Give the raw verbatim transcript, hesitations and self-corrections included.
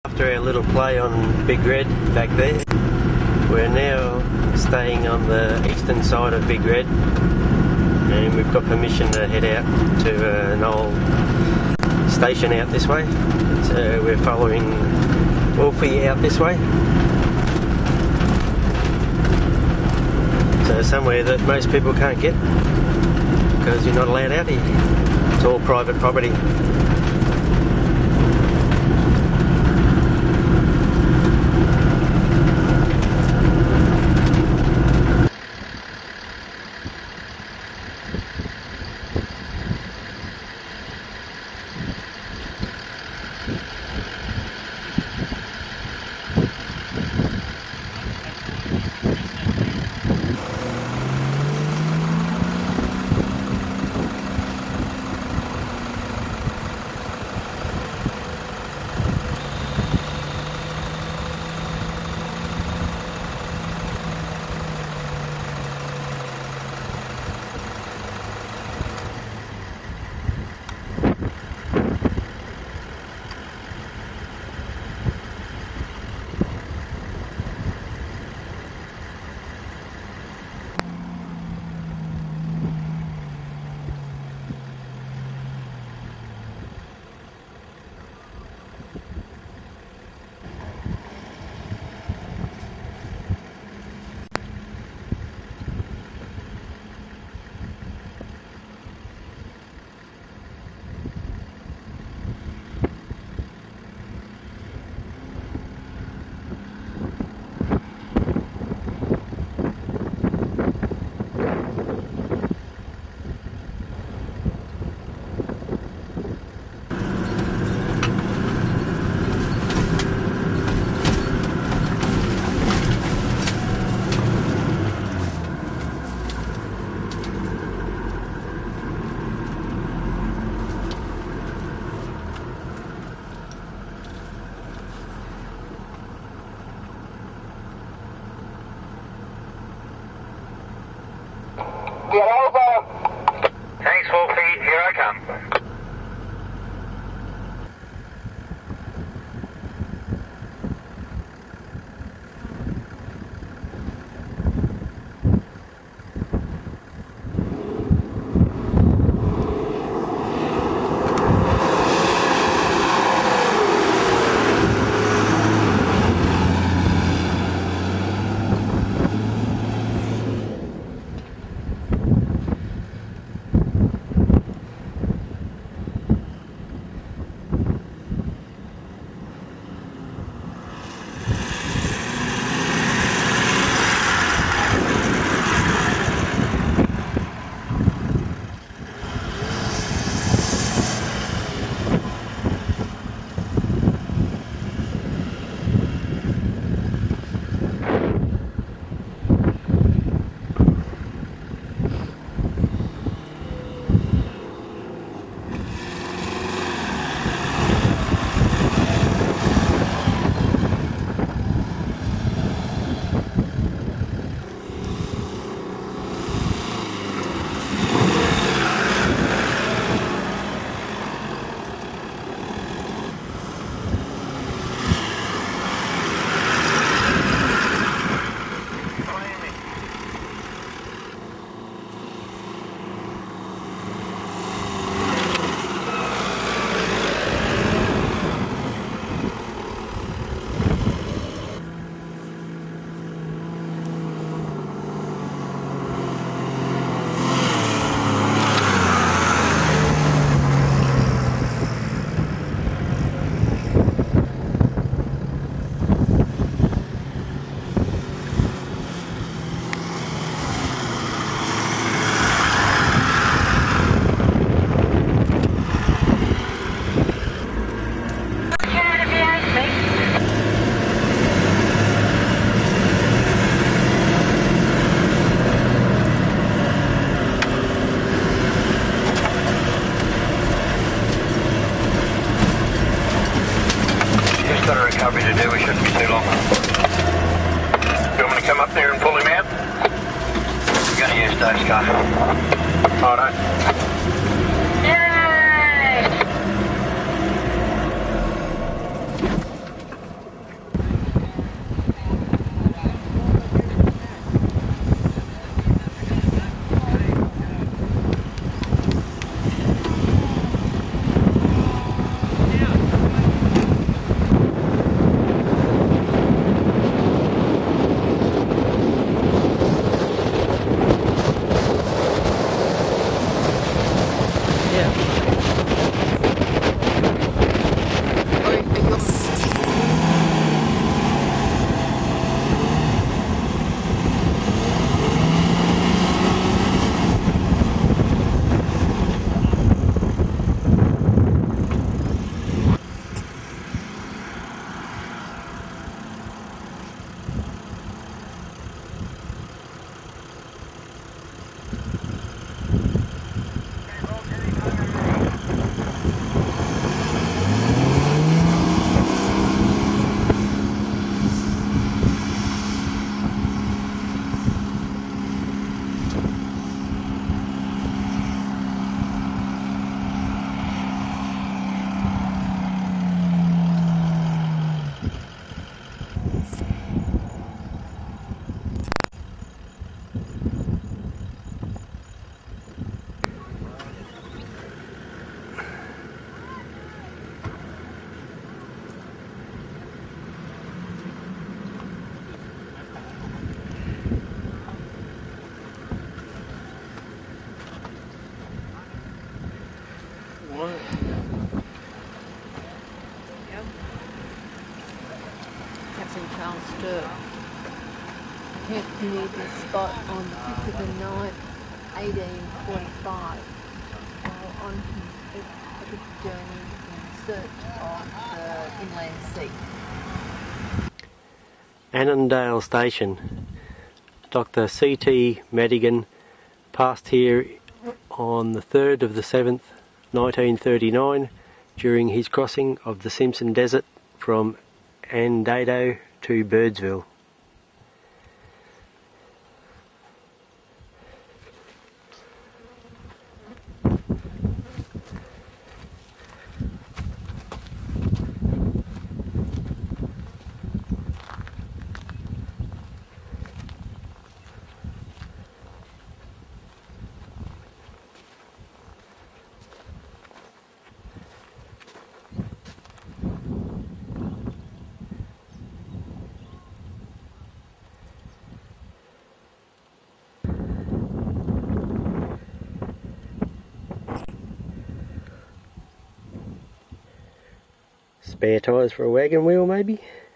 After our little play on Big Red back there, we're now staying on the eastern side of Big Red, and we've got permission to head out to uh, an old station out this way. So we're following Wolfie out this way. So somewhere that most people can't get because you're not allowed out here. It's all private property. Get over. Thanks, Wolfie. Here I come. To do, we shouldn't be too long. You want me to come up there and pull him out? We're going to use Dave's car. Righto. Yay! Yep. Captain Charles Sturt. Camped near this spot on the fifth of the ninth, eighteen forty-five, while on his epic journey in search of the inland sea. Annandale Station. Doctor C T Madigan passed here on the third of the seventh, nineteen thirty-nine, during his crossing of the Simpson Desert from Annandale to Birdsville. Spare tyres for a wagon wheel maybe?